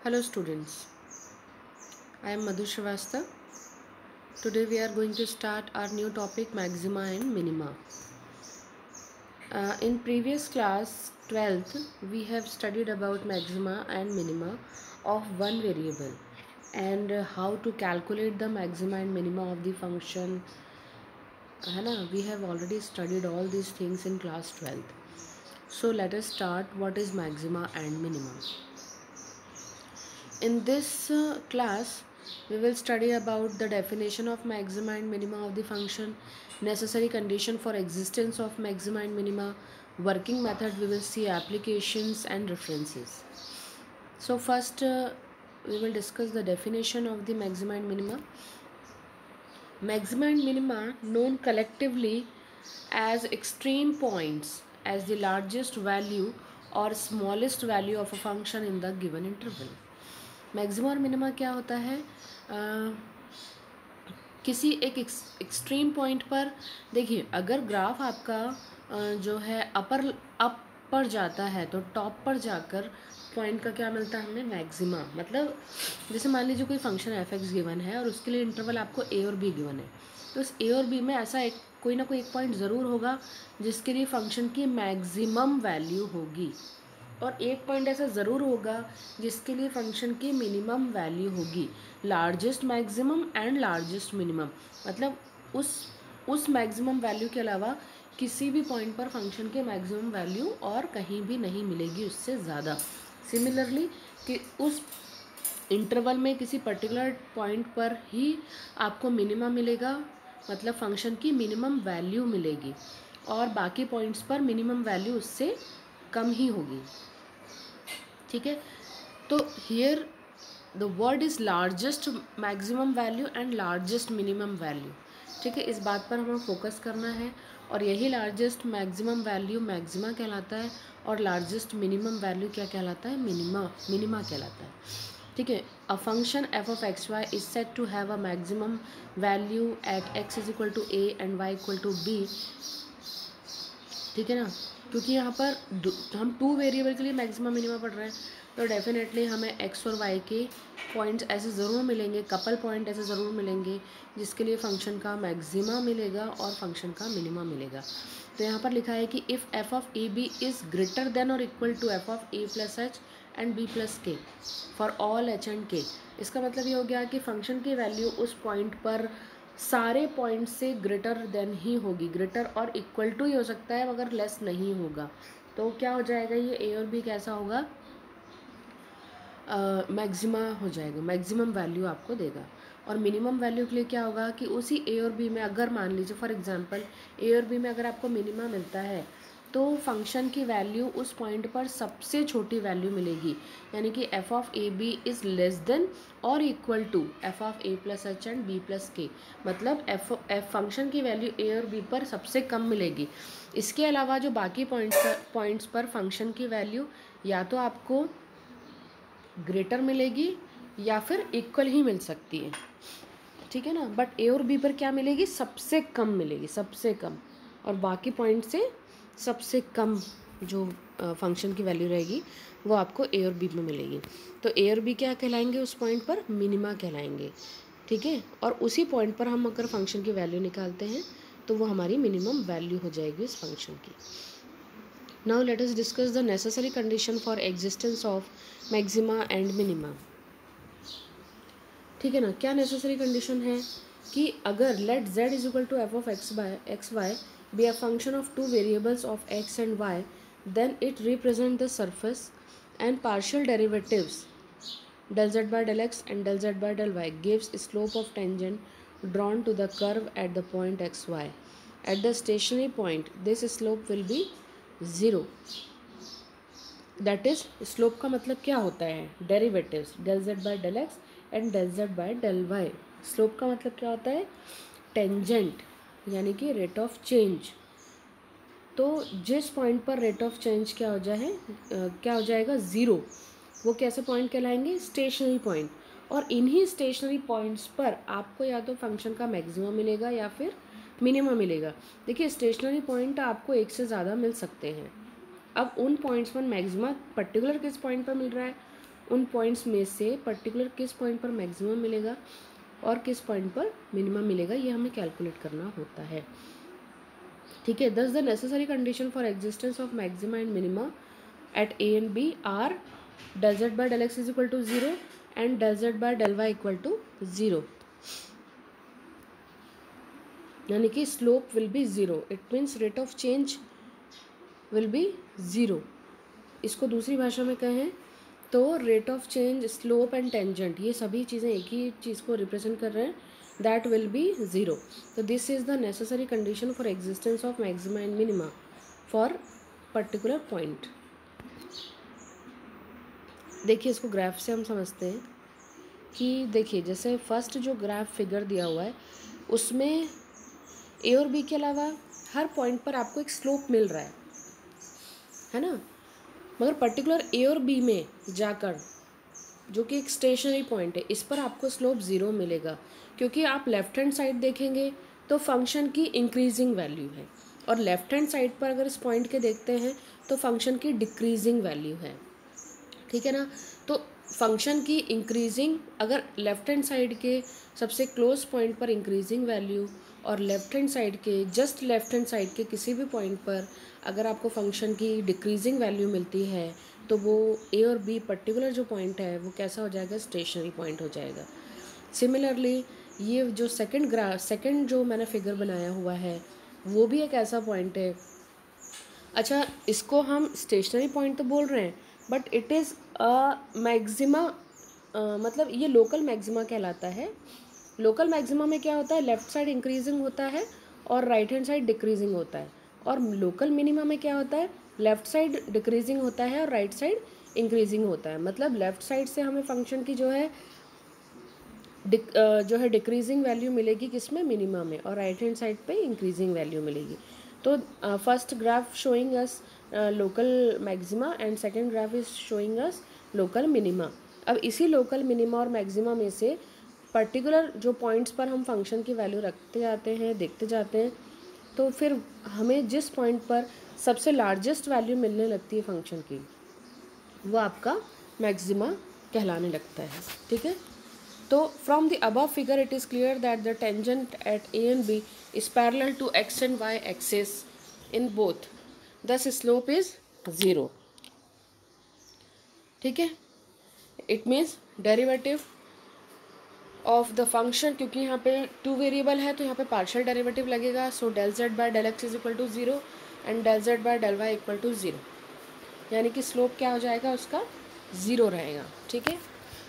Hello students, I am Madhu Shrivastava. Today we are going to start our new topic maxima and minima. In previous class 12th we have studied about maxima and minima of one variable and how to calculate the maxima and minima of the function. We have already studied all these things in class 12th. So let us start what is maxima and minima. In this class, we will study about the definition of maxima and minima of the function, necessary condition for existence of maxima and minima, working method. We will see applications and references. So first, we will discuss the definition of the maxima and minima. Maxima and minima, known collectively as extreme points, as the largest value or smallest value of a function in the given interval. Maxima और minima क्या होता है? किसी एक extreme point पर देखिए, अगर graph आपका जो है अप पर जाता है तो टॉप पर जाकर पॉइंट का क्या मिलता है हमें? मैक्सिमा। मतलब जैसे मान लीजिए कोई फंक्शन एफ एक्स गिवन है और उसके लिए इंटरवल आपको ए और बी गिवन है, तो इस ए और बी में ऐसा एक कोई ना कोई एक पॉइंट ज़रूर होगा जिसके लिए फंक्शन की मैक्सिमम वैल्यू होगी, और एक पॉइंट ऐसा ज़रूर होगा जिसके लिए फंक्शन की मिनिमम वैल्यू होगी। Largest maximum and largest minimum, मतलब उस मैक्सिमम वैल्यू के अलावा किसी भी पॉइंट पर फंक्शन के मैक्सिमम वैल्यू और कहीं भी नहीं मिलेगी उससे ज़्यादा। सिमिलरली कि उस इंटरवल में किसी पर्टिकुलर पॉइंट पर ही आपको मिनिमम मिलेगा, मतलब फंक्शन की मिनिमम वैल्यू मिलेगी, और बाकी पॉइंट्स पर मिनिमम वैल्यू उससे कम ही होगी। ठीक है, तो here the word is largest maximum value and largest minimum value. ठीक है, इस बात पर हमें फोकस करना है, और यही लार्जेस्ट मैक्सिमम वैल्यू मैक्सिमा कहलाता है और लार्जेस्ट मिनिमम वैल्यू क्या कहलाता है? मिनिमा कहलाता है। ठीक है, a function f of x y is set to have a maximum value at x is equal to a and y equal to b. ठीक है ना, क्योंकि यहाँ पर हम टू वेरिएबल के लिए मैक्सिमम मिनिमा पढ़ रहे हैं, तो डेफिनेटली हमें एक्स और वाई के पॉइंट्स ऐसे ज़रूर मिलेंगे, कपल पॉइंट ऐसे ज़रूर मिलेंगे जिसके लिए फंक्शन का मैक्सिमा मिलेगा और फंक्शन का मिनिमा मिलेगा। तो यहाँ पर लिखा है कि if f of a b is greater than और equal to f of a plus h and b plus k for all h and k. इसका मतलब ये हो गया कि फंक्शन की वैल्यू उस पॉइंट पर सारे पॉइंट से ग्रेटर देन ही होगी। ग्रेटर और इक्वल टू ही हो सकता है मगर लेस नहीं होगा। तो क्या हो जाएगा? ये ए और बी कैसा होगा? मैक्सिमा हो जाएगा, मैक्सिमम वैल्यू आपको देगा। और मिनिमम वैल्यू के लिए क्या होगा कि उसी ए और बी में अगर मान लीजिए फॉर एग्जांपल ए और बी में अगर आपको मिनिमा मिलता है तो फंक्शन की वैल्यू उस पॉइंट पर सबसे छोटी वैल्यू मिलेगी, यानी कि f of a b is less than और equal to f of a plus h and b plus k. मतलब एफ फंक्शन की वैल्यू ए और बी पर सबसे कम मिलेगी। इसके अलावा जो बाकी पॉइंट्स पर फंक्शन की वैल्यू या तो आपको ग्रेटर मिलेगी या फिर इक्वल ही मिल सकती है। ठीक है ना, बट ए और बी पर क्या मिलेगी? सबसे कम मिलेगी, सबसे कम, और बाकी पॉइंट से सबसे कम जो फंक्शन की वैल्यू रहेगी वो आपको ए और बी में मिलेगी। तो ए और बी क्या कहलाएंगे? उस पॉइंट पर मिनिमा कहलाएंगे। ठीक है, और उसी पॉइंट पर हम अगर फंक्शन की वैल्यू निकालते हैं तो वो हमारी मिनिमम वैल्यू हो जाएगी उस फंक्शन की। Now let us discuss the necessary condition for existence of maxima and minima. ठीक है ना, क्या नेसेसरी कंडीशन है कि अगर let z is equal to f of x y be a function of two variables of x and y, then it represent the surface and partial derivatives del z by del x and del z by del y gives slope of tangent drawn to the curve at the point xy. At the stationary point, this slope will be 0. That is slope का मतलब क्या होता है? Derivatives del z by del x and del z by del y। Slope का मतलब क्या होता है? टेंजेंट, यानी कि रेट ऑफ चेंज। तो जिस पॉइंट पर रेट ऑफ चेंज क्या हो जाएगा? 0। वो कैसे पॉइंट कहलाएंगे? Stationary point. और इन्हीं स्टेशनरी पॉइंट्स पर आपको या तो फंक्शन का मैक्सिमम मिलेगा या फिर मिनिमम मिलेगा। देखिए, स्टेशनरी पॉइंट आपको एक से ज़्यादा मिल सकते हैं। अब उन पॉइंट्स पर मैक्सिमा पर्टिकुलर किस पॉइंट पर मिल रहा है उन पॉइंट्स में से पर्टिकुलर किस पॉइंट पर मैक्सिमम मिलेगा और किस पॉइंट पर मिनिमम मिलेगा, ये हमें कैलकुलेट करना होता है। ठीक है, thus the necessary condition for existence of maxima and minima at a and b are del z by del x is equal to 0 and del z by del y equal to 0, यानी कि slope will be zero, it means rate of change will be zero. इसको दूसरी भाषा में कहें तो rate of change, slope and tangent, ये सभी चीज़ें एक ही चीज़ को रिप्रेजेंट कर रहे हैं, दैट विल बी ज़ीरो। तो this is the necessary condition for existence of maxima and minima for particular point. देखिए इसको ग्राफ से हम समझते हैं कि देखिए जैसे फर्स्ट जो ग्राफ फिगर दिया हुआ है उसमें ए और बी के अलावा हर पॉइंट पर आपको एक स्लोप मिल रहा है ना, मगर पर्टिकुलर ए और बी में जाकर जो कि एक स्टेशनरी पॉइंट है, इस पर आपको स्लोप ज़ीरो मिलेगा, क्योंकि आप लेफ्ट हैंड साइड देखेंगे तो फंक्शन की इंक्रीजिंग वैल्यू है, और लेफ्ट हैंड साइड पर अगर इस पॉइंट के देखते हैं तो फंक्शन की डिक्रीजिंग वैल्यू है। ठीक है ना, तो फंक्शन की इंक्रीजिंग, अगर लेफ्ट हैंड साइड के सबसे क्लोज पॉइंट पर इंक्रीजिंग वैल्यू और लेफ्ट हैंड साइड के जस्ट लेफ्ट हैंड साइड के किसी भी पॉइंट पर अगर आपको फंक्शन की डिक्रीजिंग वैल्यू मिलती है तो वो ए और बी पर्टिकुलर जो पॉइंट है वो कैसा हो जाएगा, स्टेशनरी पॉइंट हो जाएगा। सिमिलरली ये जो सेकंड जो मैंने फिगर बनाया हुआ है वो भी एक ऐसा पॉइंट है। अच्छा, इसको हम स्टेशनरी पॉइंट तो बोल रहे हैं बट इट इज़ मैक्सिमा, मतलब ये लोकल मैक्सिमा कहलाता है। लोकल मैक्सिमा में क्या होता है, लेफ़्ट साइड इंक्रीजिंग होता है और राइट हैंड साइड डिक्रीजिंग होता है, और लोकल मिनिमा में क्या होता है, लेफ़्ट साइड डिक्रीजिंग होता है और राइट साइड इंक्रीजिंग होता है। मतलब लेफ़्ट साइड से हमें फंक्शन की जो है डिक्रीजिंग वैल्यू मिलेगी किसमें, मिनिमा में, और राइट हैंड साइड पे इंक्रीजिंग वैल्यू मिलेगी। तो first graph showing us local maxima and second graph is showing us local minima. अब इसी लोकल मिनिमा और मैक्सिमा में से पर्टिकुलर जो पॉइंट्स पर हम फंक्शन की वैल्यू रखते जाते हैं, देखते जाते हैं, तो फिर हमें जिस पॉइंट पर सबसे लार्जेस्ट वैल्यू मिलने लगती है फंक्शन की, वो आपका मैक्सिमा कहलाने लगता है। ठीक है, तो from the above figure it is clear that the tangent at a and b is parallel to x and y axis in both, thus slope is zero. ठीक है, it means derivative of the function, क्योंकि यहाँ पे two variable है तो यहाँ पे partial derivative लगेगा, so del z by del x is equal to zero and del z by del y equal to zero, यानी कि स्लोप क्या हो जाएगा उसका, ज़ीरो रहेगा। ठीक है,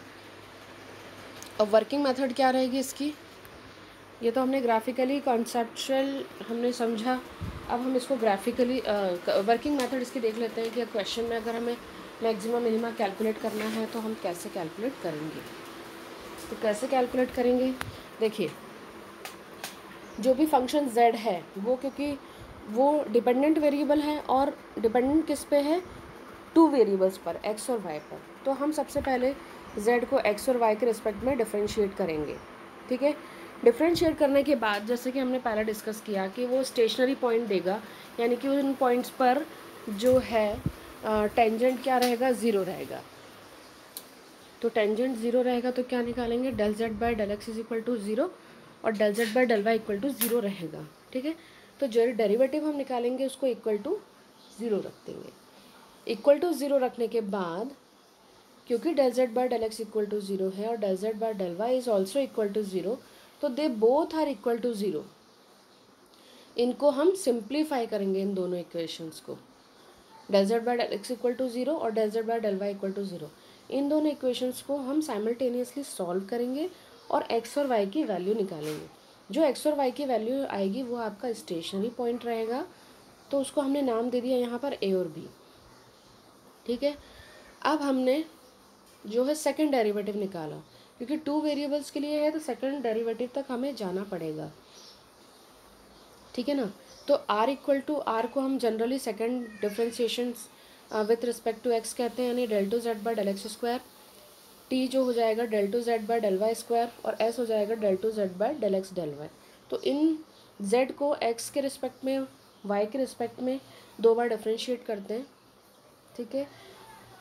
अब वर्किंग मेथड क्या रहेगी इसकी, ये तो हमने ग्राफिकली कॉन्सेप्चुअल हमने समझा, अब हम इसको ग्राफिकली वर्किंग मेथड इसकी देख लेते हैं कि क्वेश्चन में अगर हमें मैक्सिमम मिनिमा कैलकुलेट करना है तो हम कैसे कैलकुलेट करेंगे। तो कैसे कैलकुलेट करेंगे, देखिए जो भी फंक्शन z है वो, क्योंकि वो डिपेंडेंट वेरिएबल है और डिपेंडेंट किस पे है, टू वेरिएबल्स पर, x और y पर, तो हम सबसे पहले z को x और y के रिस्पेक्ट में डिफरेंशिएट करेंगे। ठीक है, डिफरेंशिएट करने के बाद जैसे कि हमने पहले डिस्कस किया कि वो स्टेशनरी पॉइंट देगा, यानी कि उन पॉइंट्स पर जो है टेंजेंट क्या रहेगा, ज़ीरो रहेगा। तो टेंजेंट ज़ीरो रहेगा तो क्या निकालेंगे, del z by del x is equal to zero और del z by del y equal to zero रहेगा। ठीक है, तो जो डेरिवेटिव हम निकालेंगे उसको इक्वल टू ज़ीरो रख देंगे। इक्वल टू ज़ीरो रखने के बाद क्योंकि del z by del x equal to zero है और del z by del y is also equal to zero, तो they both are equal to zero. इनको हम सिंप्लीफाई करेंगे, इन दोनों इक्वेशंस को, del z by del x equal to zero और del z by del y equal to zero, इन दोनों इक्वेशंस को हम साइमल्टेनियसली सॉल्व करेंगे और एक्स और वाई की वैल्यू निकालेंगे। जो एक्स और वाई की वैल्यू आएगी वो आपका स्टेशनरी पॉइंट रहेगा, तो उसको हमने नाम दे दिया यहाँ पर ए और बी। ठीक है, अब हमने जो है सेकंड डेरिवेटिव निकाला, क्योंकि टू वेरिएबल्स के लिए है तो सेकंड डेरिवेटिव तक हमें जाना पड़ेगा। ठीक है ना, तो r इक्वल टू आर को हम generally second differentiation with respect to x कहते हैं, यानी del two z by del x square, t जो हो जाएगा del two z by del y square और s हो जाएगा del two z by del x del y. तो इन z को x के रिस्पेक्ट में y के रिस्पेक्ट में दो बार डिफ्रेंशिएट करते हैं। ठीक है,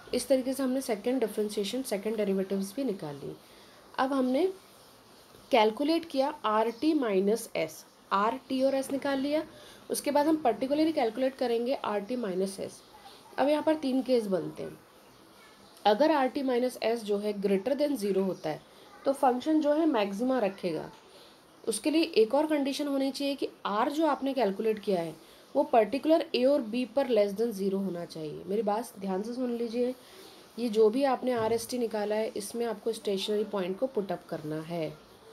इस तरीके से हमने सेकंड डिफरेंशिएशन, सेकंड डेरिवेटिव्स भी निकाल ली। अब हमने कैलकुलेट किया r t minus s, r t और एस निकाल लिया। उसके बाद हम पर्टिकुलरली कैलकुलेट करेंगे आर टी माइनस एस। अब यहाँ पर 3 केस बनते हैं। अगर आर टी माइनस एस जो है ग्रेटर देन 0 होता है तो फंक्शन जो है मैक्सिमा रखेगा। उसके लिए एक और कंडीशन होनी चाहिए कि आर जो आपने कैलकुलेट किया है वो पर्टिकुलर ए और बी पर लेस देन 0 होना चाहिए। मेरी बात ध्यान से सुन लीजिए, ये जो भी आपने आर एस टी निकाला है इसमें आपको स्टेशनरी पॉइंट को पुटअप करना है।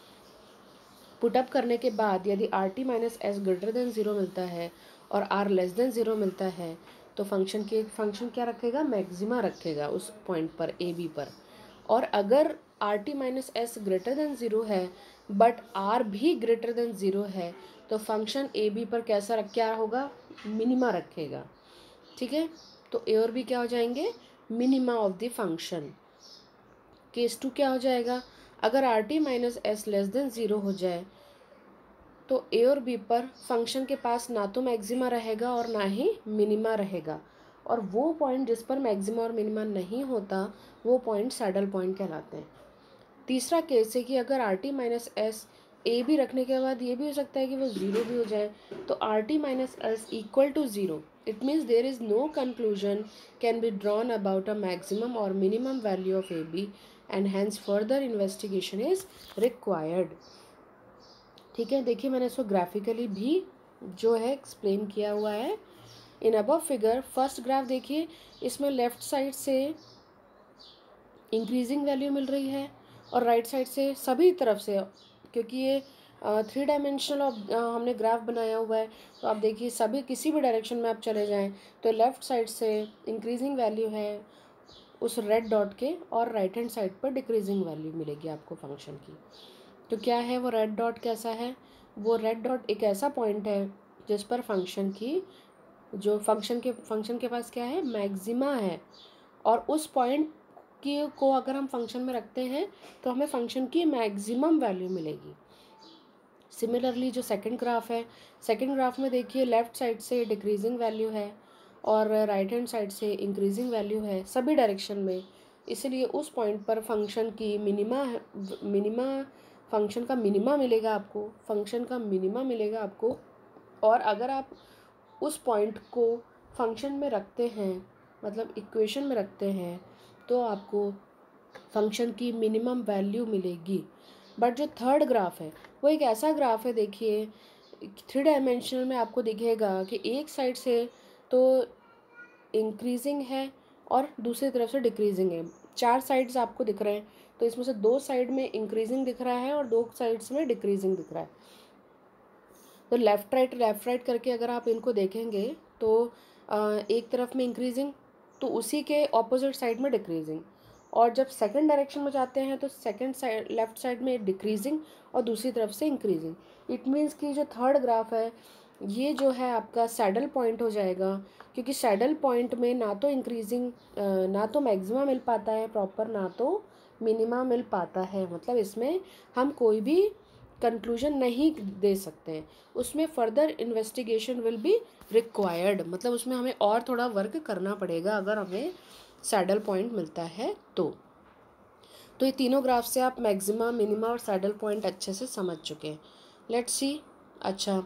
पुटअप करने के बाद यदि r t minus s greater than 0 मिलता है और आर लेस देन 0 मिलता है तो फंक्शन क्या रखेगा, मैक्सिमा रखेगा उस पॉइंट पर, ए बी पर। और अगर r t minus s greater than 0 है बट आर भी ग्रेटर देन 0 है तो फंक्शन ए बी पर क्या होगा, मिनिमा रखेगा। ठीक है, तो ए और बी क्या हो जाएंगे, minima of the function. Case 2 क्या हो जाएगा, अगर r t minus s less than 0 हो जाए तो ए और बी पर फंक्शन के पास ना तो मैक्सिमा रहेगा और ना ही मिनिमा रहेगा, और वो पॉइंट जिस पर मैक्सिमा और मिनिमा नहीं होता वो पॉइंट सैडल पॉइंट कहलाते हैं। तीसरा केस है कि अगर r t minus s a भी रखने के बाद ये भी हो सकता है कि वो 0 भी हो जाए, तो r t minus s equal to 0, it means there is no conclusion can be drawn about a maximum और minimum value of a b and hence further investigation is required. ठीक है, देखिए मैंने इसको ग्राफिकली भी जो है एक्सप्लेन किया हुआ है in above figure. First graph देखिए, इसमें लेफ्ट साइड से इंक्रीजिंग वैल्यू मिल रही है और राइट साइड से सभी तरफ से, क्योंकि ये 3 डायमेंशनल हमने ग्राफ बनाया हुआ है, तो आप देखिए सभी किसी भी डायरेक्शन में आप चले जाएं तो लेफ़्ट साइड से इंक्रीजिंग वैल्यू है उस रेड डॉट के, और राइट हैंड साइड पर डिक्रीजिंग वैल्यू मिलेगी आपको फंक्शन की। तो क्या है वो रेड डॉट, कैसा है वो रेड डॉट, एक ऐसा पॉइंट है जिस पर फंक्शन की जो फंक्शन के पास क्या है, मैक्सिमा है, और उस पॉइंट की को अगर हम फंक्शन में रखते हैं तो हमें फंक्शन की मैक्सिमम वैल्यू मिलेगी। सिमिलरली जो सेकंड ग्राफ है, सेकंड ग्राफ में देखिए लेफ्ट साइड से डिक्रीजिंग वैल्यू है और राइट हैंड साइड से इंक्रीजिंग वैल्यू है सभी डायरेक्शन में, इसलिए उस पॉइंट पर फंक्शन की मिनिमा फंक्शन का मिनिमा मिलेगा आपको, फंक्शन का मिनिमा मिलेगा आपको। और अगर आप उस पॉइंट को फंक्शन में रखते हैं, मतलब इक्वेशन में रखते हैं, तो आपको फंक्शन की मिनिमम वैल्यू मिलेगी। बट जो थर्ड ग्राफ है वो एक ऐसा ग्राफ है, देखिए 3 डायमेंशनल में आपको दिखेगा कि एक साइड से तो इंक्रीजिंग है और दूसरी तरफ से डिक्रीजिंग है। 4 साइड्स आपको दिख रहे हैं, तो इसमें से 2 साइड में इंक्रीजिंग दिख रहा है और 2 साइड्स में डिक्रीजिंग दिख रहा है। तो लेफ़्ट राइट करके अगर आप इनको देखेंगे तो एक तरफ में इंक्रीजिंग तो उसी के ऑपोजिट साइड में डिक्रीजिंग, और जब सेकंड डायरेक्शन में जाते हैं तो सेकंड साइड लेफ़्ट साइड में डिक्रीजिंग और दूसरी तरफ से इंक्रीजिंग। इट मीन्स कि जो थर्ड ग्राफ है ये जो है आपका सैडल पॉइंट हो जाएगा, क्योंकि सैडल पॉइंट में ना तो इंक्रीजिंग ना तो मैक्सिमा मिल पाता है प्रॉपर, ना तो मिनिमा मिल पाता है, मतलब इसमें हम कोई भी कंक्लूजन नहीं दे सकते हैं, उसमें further investigation will be required, मतलब उसमें हमें और थोड़ा वर्क करना पड़ेगा अगर हमें सैडल पॉइंट मिलता है तो ये तीनों ग्राफ से आप मैक्सिमा, मिनिमा और सैडल पॉइंट अच्छे से समझ चुके हैं। Let's see. अच्छा,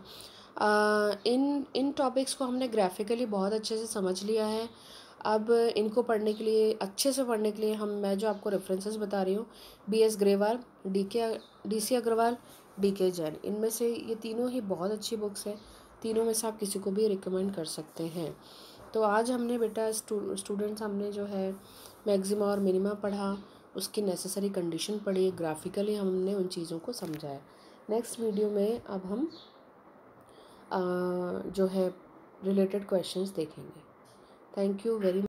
इन टॉपिक्स को हमने ग्राफिकली बहुत अच्छे से समझ लिया है। अब इनको पढ़ने के लिए, अच्छे से पढ़ने के लिए मैं जो आपको रेफरेंसेस बता रही हूँ, BS Grewal, DC Agarwal, DK Jain, इनमें से ये तीनों ही बहुत अच्छी बुक्स हैं। तीनों में से आप किसी को भी रिकमेंड कर सकते हैं। तो आज हमने बेटा स्टूडेंट्स हमने जो है मैक्सिमा और मिनिमा पढ़ा, उसकी नेसेसरी कंडीशन पढ़ी, ग्राफिकली हमने उन चीज़ों को समझा है। नेक्स्ट वीडियो में अब हम जो है रिलेटेड क्वेश्चंस देखेंगे। Thank you very much.